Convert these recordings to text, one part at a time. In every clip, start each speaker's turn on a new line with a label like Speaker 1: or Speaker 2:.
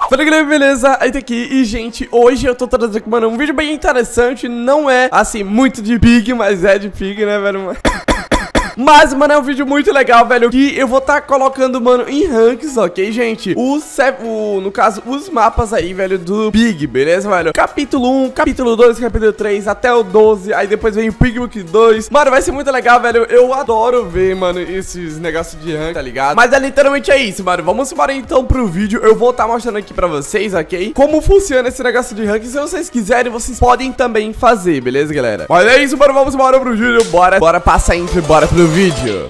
Speaker 1: Fala galera, beleza? Aí tá aqui e gente, hoje eu tô trazendo aqui, mano, um vídeo bem interessante. Não é, assim, muito de pig, mas é de pig, né, velho? Mas, mano, é um vídeo muito legal, velho, que eu vou estar colocando, mano, em ranks, ok, gente? No caso, os mapas aí, velho, do Pig, beleza, velho? Capítulo 1, capítulo 2, capítulo 3, até o 12, aí depois vem o Pigbook 2. Mano, vai ser muito legal, velho. Eu adoro ver, mano, esses negócios de rank, tá ligado? Mas é literalmente isso, mano. Vamos embora então pro vídeo. Eu vou estar mostrando aqui pra vocês, ok? Como funciona esse negócio de rank. Se vocês quiserem, vocês podem também fazer, beleza, galera? Mas é isso, mano. Vamos embora pro vídeo. Bora passar intro e bora pro vídeo.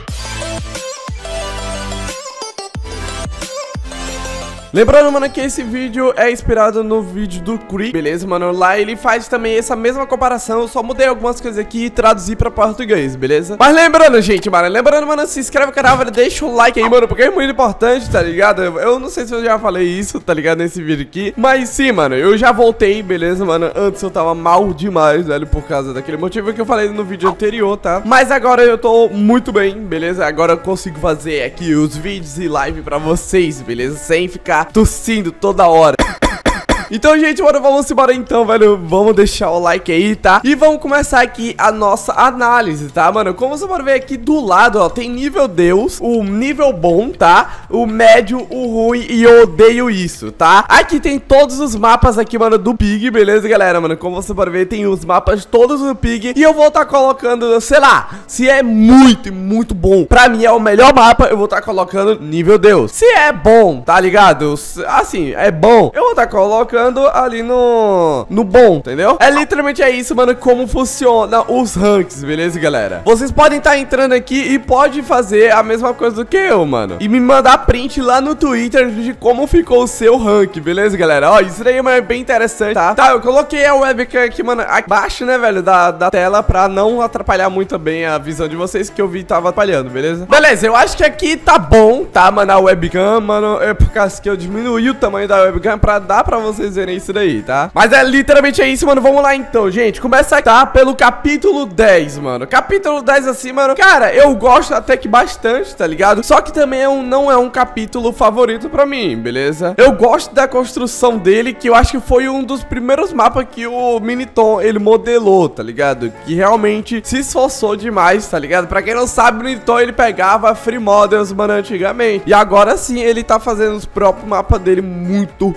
Speaker 1: Lembrando, mano, que esse vídeo é inspirado no vídeo do Creep, beleza, mano? Lá ele faz também essa mesma comparação, eu só mudei algumas coisas aqui e traduzi pra português, beleza? Mas lembrando, gente, mano, se inscreve no canal, velho, deixa o like aí, mano, porque é muito importante, tá ligado? Eu não sei se eu já falei isso, tá ligado, nesse vídeo aqui, mas sim, mano, eu já voltei, beleza, mano? Antes eu tava mal demais, velho, por causa daquele motivo que eu falei no vídeo anterior, tá? Mas agora eu tô muito bem, beleza? Agora eu consigo fazer aqui os vídeos e live pra vocês, beleza? Sem ficar tossindo toda hora. Então, gente, mano, vamos embora então, velho. Vamos deixar o like aí, tá? E vamos começar aqui a nossa análise, tá, mano? Como você pode ver aqui do lado, ó, tem nível Deus, o nível bom, tá? O médio, o ruim e eu odeio isso, tá? Aqui tem todos os mapas aqui, mano, do Pig, beleza, galera, mano? Como você pode ver, tem os mapas todos do Pig. E eu vou estar colocando, sei lá, se é muito bom, pra mim é o melhor mapa, eu vou estar colocando nível Deus. Se é bom, tá ligado? Assim, é bom, eu vou estar colocando ali no bom, entendeu? É literalmente isso, mano, como funciona os ranks, beleza, galera? Vocês podem estar entrando aqui e pode fazer a mesma coisa do que eu, mano, e me mandar print lá no Twitter de como ficou o seu rank, beleza, galera? Ó, isso daí é bem interessante, tá? Tá, eu coloquei a webcam aqui, mano, abaixo, né, velho, da tela, pra não atrapalhar muito bem a visão de vocês, que eu vi tava atrapalhando, beleza? Beleza, eu acho que aqui tá bom, tá, mano, a webcam, mano, é por causa que eu diminuí o tamanho da webcam pra dar pra vocês verem isso daí, tá? Mas é literalmente isso, mano. Vamos lá então, gente. Começa, tá? Pelo capítulo 10, mano. Capítulo 10 assim, mano. Cara, eu gosto até que bastante, tá ligado? Só que também não é um capítulo favorito pra mim, beleza? Eu gosto da construção dele, que eu acho que foi um dos primeiros mapas que o Miniton, ele modelou, tá ligado? Que realmente se esforçou demais, tá ligado? Pra quem não sabe, o Miniton, ele pegava free models, mano, antigamente. E agora sim, ele tá fazendo os próprios mapas dele muito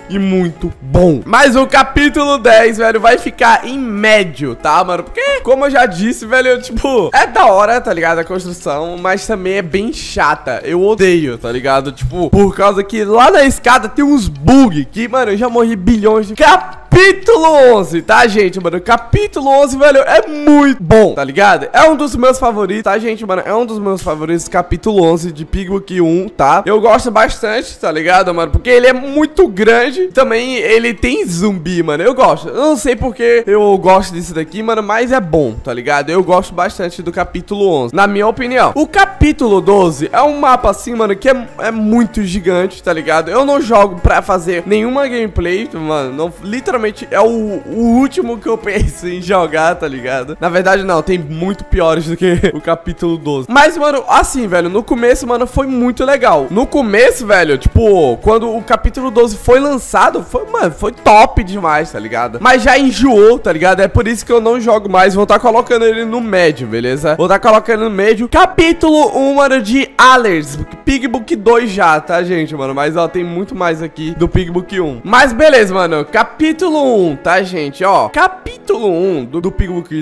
Speaker 1: bom. Mas o capítulo 10, velho, vai ficar em médio, tá, mano? Porque, como eu já disse, velho, tipo, é da hora, tá ligado? A construção, mas também é bem chata. Eu odeio, tá ligado? Tipo, por causa que lá na escada tem uns bugs que, mano, eu já morri bilhões de... Capítulo 11, tá, gente, mano? Capítulo 11, velho, é muito bom, tá ligado? É um dos meus favoritos, tá, gente, mano? É um dos meus favoritos, capítulo 11 de Pigbook 1, tá? Eu gosto bastante, tá ligado, mano? Porque ele é muito grande. Também ele tem zumbi, mano. Eu gosto. Eu não sei porque eu gosto disso daqui, mano, mas é bom, tá ligado? Eu gosto bastante do capítulo 11, na minha opinião. O capítulo 12 é um mapa assim, mano, que é muito gigante, tá ligado? Eu não jogo pra fazer nenhuma gameplay, mano. Não, literalmente é o último que eu penso em jogar, tá ligado? Na verdade, não, tem muito piores do que o capítulo 12. Mas, mano, assim, velho, no começo, mano, foi muito legal. No começo, velho, tipo, quando o capítulo 12 foi lançado, foi top demais, tá ligado? Mas já enjoou, tá ligado? É por isso que eu não jogo mais. Vou estar colocando ele no médio, beleza? Vou estar colocando no médio. Capítulo 1, mano, de Alers. Pigbook 2 já, tá, gente, mano? Mas, ó, tem muito mais aqui do Pigbook 1. Mas, beleza, mano. Capítulo 1, tá, gente? Ó, capítulo 1 do Pigbook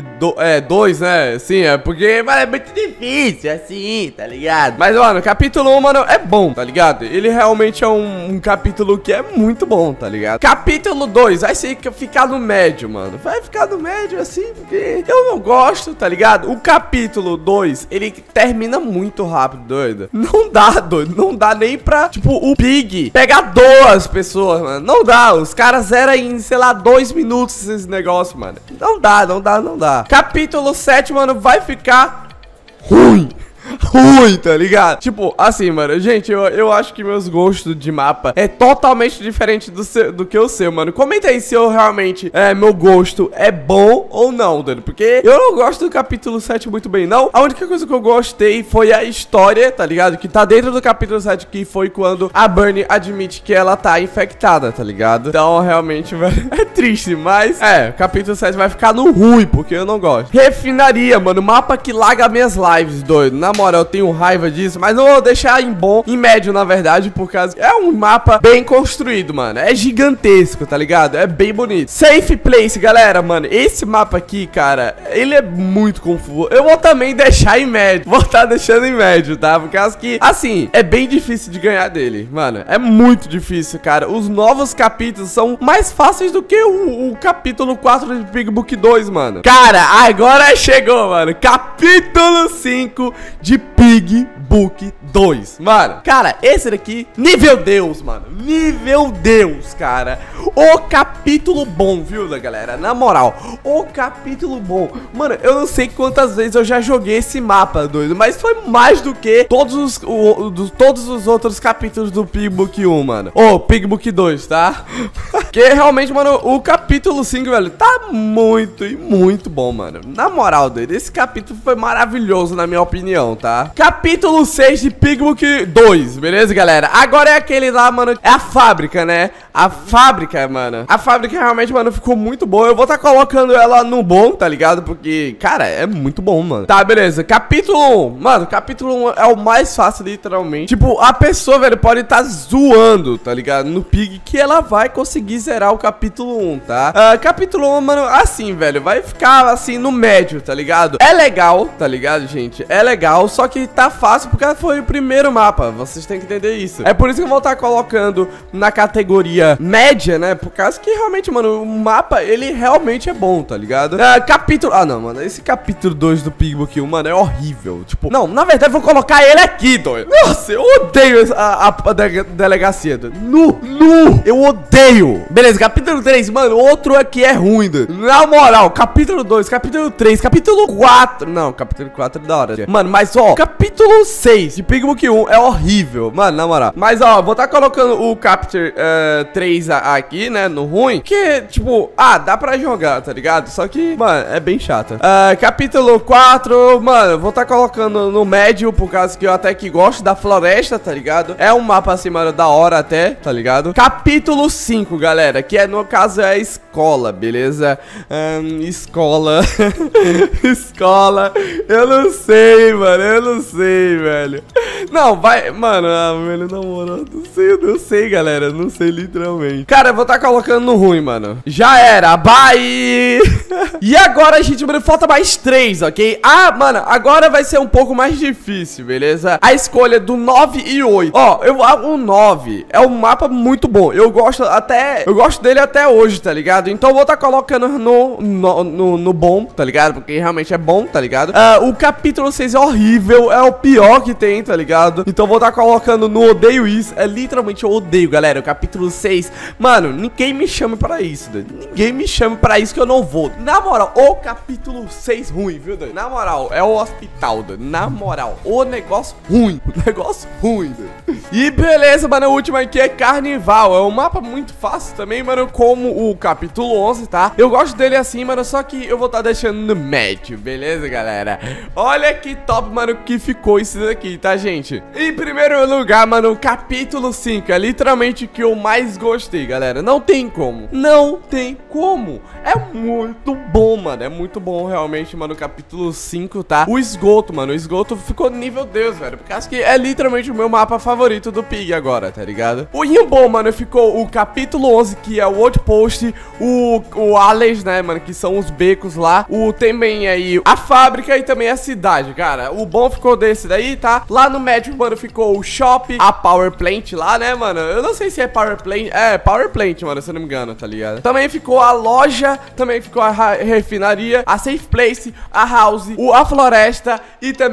Speaker 1: 2, né? Sim, é porque, mano, é muito difícil, assim, tá ligado? Mas, mano, capítulo 1, mano, é bom, tá ligado? Ele realmente é um capítulo que é muito bom, tá ligado? Capítulo 2 vai ficar no médio, mano. Vai ficar no médio, assim, porque eu não gosto, tá ligado? O capítulo 2, ele termina muito rápido, doido. Não dá, doido. Não dá nem pra, tipo, o Pig pegar 2 pessoas, mano. Não dá. Os caras eram em, sei lá, 2 minutos esse negócio, mano. Não dá. Capítulo 7, mano, vai ficar ruim. ruim, tá ligado? Tipo, assim, mano, gente, eu acho que meus gostos de mapa é totalmente diferente do que o seu, mano. Comenta aí se eu realmente, meu gosto é bom ou não, Dani, porque eu não gosto do capítulo 7 muito bem, não. A única coisa que eu gostei foi a história, tá ligado? Que tá dentro do capítulo 7, que foi quando a Bunny admite que ela tá infectada, tá ligado? Então, realmente, velho, é triste, mas, o capítulo 7 vai ficar no ruim, porque eu não gosto. Refinaria, mano, mapa que laga minhas lives, doido. Na moral, eu tenho raiva disso, mas não vou deixar em bom, em médio, na verdade, por causa que é um mapa bem construído, mano. É gigantesco, tá ligado? É bem bonito. Safe Place, galera, mano, esse mapa aqui, cara, ele é muito confuso. Eu vou também deixar em médio. Vou estar deixando em médio, tá? Por causa que, assim, é bem difícil de ganhar dele, mano. É muito difícil, cara. Os novos capítulos são mais fáceis do que o capítulo 4 de Pig Book 2, mano. Cara, agora chegou, mano. Capítulo 5 de Pig Book 2, mano. Cara, esse daqui, nível Deus, mano. Nível Deus, cara. O capítulo bom, viu, galera? Na moral, o capítulo bom. Mano, eu não sei quantas vezes eu já joguei esse mapa, doido, mas foi mais do que todos os outros capítulos do Pig Book 1, mano. Pig Book 2, tá? Porque realmente, mano, o capítulo 5, velho, tá muito bom, mano. Na moral, doido, esse capítulo foi maravilhoso, na minha opinião, tá? Capítulo 6 de Pig Book 2, beleza, galera? Agora é aquele lá, mano, é a fábrica, né? A fábrica, mano. A fábrica realmente, mano, ficou muito boa. Eu vou estar colocando ela no bom, tá ligado? Porque, cara, é muito bom, mano. Tá, beleza. Capítulo 1. Mano, capítulo 1 é o mais fácil, literalmente. Tipo, a pessoa, velho, pode estar zoando, tá ligado? No Pig, que ela vai conseguir zerar o capítulo 1, tá? Capítulo 1, mano, assim, velho, vai ficar, assim, no médio, tá ligado? É legal, tá ligado, gente? É legal, só que tá fácil porque foi o primeiro mapa. Vocês têm que entender isso. É por isso que eu vou estar colocando na categoria média, né? Por causa que realmente, mano, o mapa, ele realmente é bom, tá ligado? Capítulo... Ah, não, mano. Esse capítulo 2 do Pig Book 1, mano, é horrível. Tipo, não, na verdade, eu vou colocar ele aqui, doido. Nossa, eu odeio a delegacia, doido. Eu odeio. Beleza, capítulo 3, mano, outro aqui é ruim, doido. Na moral, capítulo 2, capítulo 3, capítulo 4. Não, capítulo 4 é da hora. Mano, mas, ó, capítulo 6 de Pig Book 1 é horrível, mano, na moral. Mas, ó, vou estar colocando o Capture 3 aqui, né, no ruim, que, tipo, dá pra jogar, tá ligado? Só que, mano, é bem chato. Capítulo 4, mano, vou estar colocando no médio, por causa que eu até que gosto da floresta, tá ligado? É um mapa assim, mano, da hora até, tá ligado? Capítulo 5, galera, que é, no caso, é a escola, beleza? Escola. Escola. Eu não sei, mano, eu não sei, velho. Não, vai, mano, velho, na moral, não sei, galera, não sei literalmente. Cara, eu vou estar colocando no ruim, mano. Já era, bye! E agora, gente, mano, falta mais 3, ok? Mano, agora vai ser um pouco mais difícil, beleza? A escolha do 9 e 8. Ó, o 9 é um mapa muito bom. Eu gosto dele até hoje, tá ligado? Então eu vou estar colocando no bom, tá ligado? Porque realmente é bom, tá ligado? O capítulo 6 é horrível, é o pior que tem, tá ligado? Então eu vou estar colocando no odeio isso. É literalmente eu odeio, galera. O capítulo 6, mano, ninguém me chama pra isso, doido. Ninguém me chama pra isso que eu não vou. Na moral, o capítulo 6 ruim, viu, doido? Na moral, é o hospital, doido. Na moral, o negócio ruim. O negócio ruim, doido. E beleza, mano, o último aqui é Carnival. É um mapa muito fácil também, mano, como o capítulo 11, tá? Eu gosto dele assim, mano, só que eu vou estar deixando no médio, beleza, galera? Olha que top, mano, que ficou isso daqui, tá, gente? Em primeiro lugar, mano, o capítulo 5 é literalmente o que eu mais gostei, galera. Não tem como. Não tem como. É muito bom, mano. É muito bom, realmente, mano, o capítulo 5, tá? O esgoto, mano. O esgoto ficou nível Deus, velho. Porque acho que é literalmente o meu mapa favorito do Pig agora, tá ligado? O bom, mano, ficou o capítulo 11, que é o Outpost, o Alleys, né, mano, que são os becos lá. Também aí a fábrica e também a cidade, cara. O bom ficou desse daí, tá? Lá no médio, mano, ficou o Shop, a Power Plant lá, né, mano? Eu não sei se é Power Plant. É, Power Plant, mano, se eu não me engano, tá ligado? Também ficou a loja, também ficou a refinaria, a Safe Place, a House, a floresta e também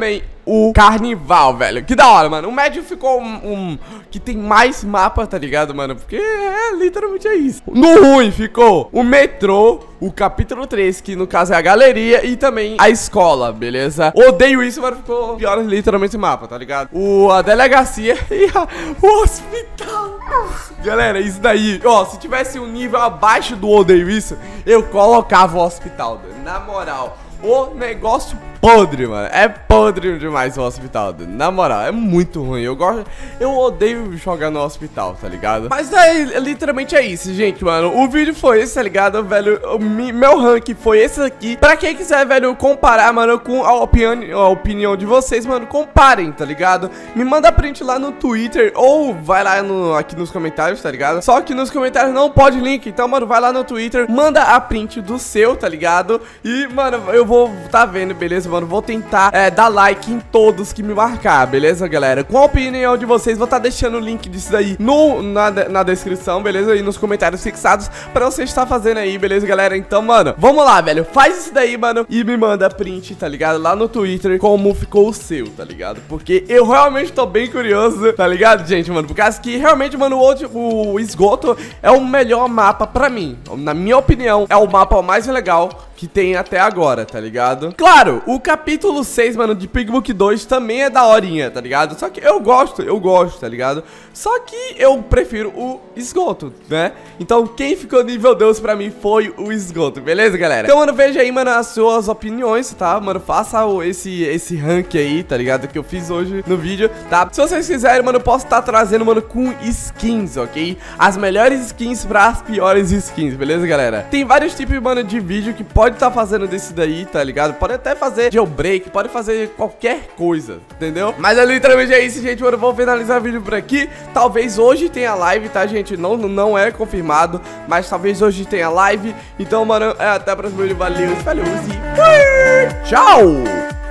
Speaker 1: o Carnival, velho. Que da hora, mano. O médio ficou que tem mais mapa, tá ligado, mano? Porque literalmente é isso. No ruim ficou o metrô, o capítulo 3, que no caso é a galeria, e também a escola, beleza? Odeio isso, mas ficou pior literalmente o mapa, tá ligado? A delegacia e o hospital. Galera, isso daí, ó, se tivesse um nível abaixo do odeio isso, eu colocava o hospital, na moral. O negócio podre, mano. É podre demais o hospital, na moral, é muito ruim. Eu odeio jogar no hospital, tá ligado? Mas literalmente é isso, gente, mano. O vídeo foi esse, tá ligado, velho? Meu rank foi esse aqui. Pra quem quiser, velho, comparar, mano, com a opinião de vocês, mano, comparem, tá ligado? Me manda print lá no Twitter ou vai lá aqui nos comentários, tá ligado? Só que nos comentários não pode link, então, mano, vai lá no Twitter, manda a print do seu, tá ligado? E, mano, eu vou tá vendo, beleza, mano? Vou tentar dar like em todos que me marcar, beleza, galera? Com a opinião de vocês, vou tá deixando o link disso daí na descrição, beleza? E nos comentários fixados pra você estar fazendo aí, beleza, galera? Então, mano, vamos lá, velho. Faz isso daí, mano, e me manda print, tá ligado? Lá no Twitter, como ficou o seu, tá ligado? Porque eu realmente tô bem curioso, tá ligado, gente, mano? Por causa que realmente, mano, o esgoto é o melhor mapa pra mim. Na minha opinião, é o mapa mais legal que tem até agora, tá ligado? Claro, o capítulo 6, mano, de Pigbook 2 também é daorinha, tá ligado? Só que eu gosto, tá ligado? Só que eu prefiro o esgoto, né? Então quem ficou nível 2 pra mim foi o esgoto, beleza, galera? Então, mano, veja aí, mano, as suas opiniões, tá? Mano, faça esse rank aí, tá ligado? Que eu fiz hoje no vídeo, tá? Se vocês quiserem, mano, eu posso estar trazendo, mano, com skins, ok? As melhores skins pra as piores skins, beleza, galera? Tem vários tipos, mano, de vídeo que pode estar fazendo desse daí, tá ligado? Pode até fazer jailbreak, pode fazer qualquer coisa, entendeu? Mas literalmente é isso, gente, mano, eu vou finalizar o vídeo por aqui. Talvez hoje tenha live, tá, gente? Não é confirmado, mas talvez hoje tenha live. Então, mano, até a próxima vídeo, valeu, falou e tchau!